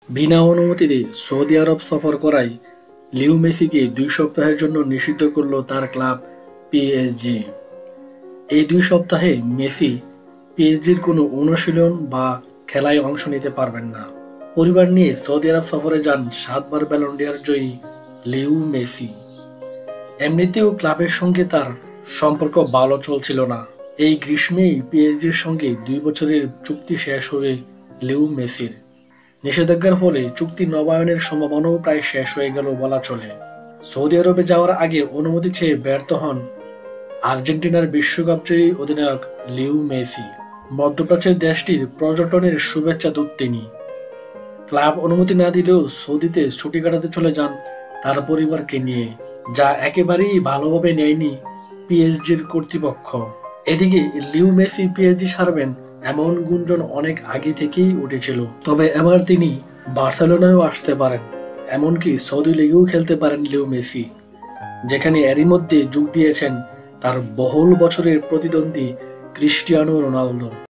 বিনা অনুমতিতে Saudi আরব সফর করায় লিও মেসিকে 2 সপ্তাহের জন্য নিষিদ্ধ করল তার ক্লাব পিএসজি। এই 2 সপ্তাহে মেসি পিএসজির কোনো অনুশীলন বা খেলায় অংশ নিতে পারবেন না। পরিবার নিয়ে সৌদি আরব সফরে যান 7 বার ব্যালন ডি'অর জয়ী লিও মেসি। এমনিতেও ক্লাবের সঙ্গে তার সম্পর্ক ভালো চলছিল না। এই গ্রীষ্মেই পিএসজির সঙ্গে 2 বছরের চুক্তি শেষ হবে লিও মেসির। নিষেধাজ্ঞার ফলে চুক্তি নবায়নের সম্ভাবনাও প্রায় শেষ হয়ে গেল বলা চলে। সৌদি আরবে যাওয়ার আগে অনুমতি চেয়ে ব্যর্থ হন আর্জেন্টিনার বিশ্বকাপজয়ী অধিনায়ক লিও মেসি। মধ্যপ্রাচ্যের দেশটির পর্যটনের শুভেচ্ছা দূত তিনি। ক্লাব অনুমতি না দিলেও সৌদিতে ছুটি কাটাতে চলে যান তার পরিবারকে নিয়ে, যা একেবারেই ভালোভাবে নেয়নি পিএসজির কর্তৃপক্ষ। এদিকে লিও মেসি পিএসজি ছাড়বেন এমন গুঞ্জন অনেক আগে থেকেই উঠেছিল। তবে এবার তিনি বার্সেলোনায়ও আসতে পারেন, এমনকি সৌদি লিগেও খেলতে পারেন লিও মেসি, যেখানে এরই মধ্যে যোগ দিয়েছেন তার বহুল বছরের প্রতিদ্বন্দ্বী ক্রিস্টিয়ানো রোনালদো।